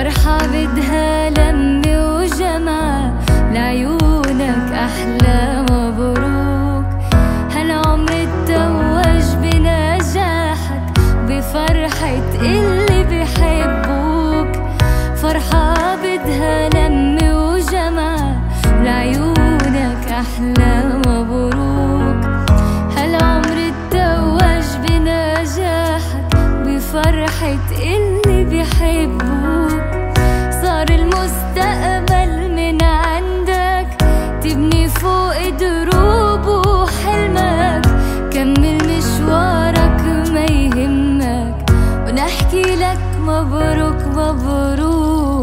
فرحة بدها لم وجمع، لعيونك أحلى مبروك. هالعمر اتوج بنجاحك، بفرحة اللي بيحبوك. فرحة بدها لم وجمع، لعيونك أحلى مبروك. هالعمر اتوج بنجاحك، بفرحة اللي بيحبوك. صار المستقبل من عندك، تبني فوق دروب وحلمك. كمل مشوارك ما يهمك، ونحكي لك مبروك مبروك.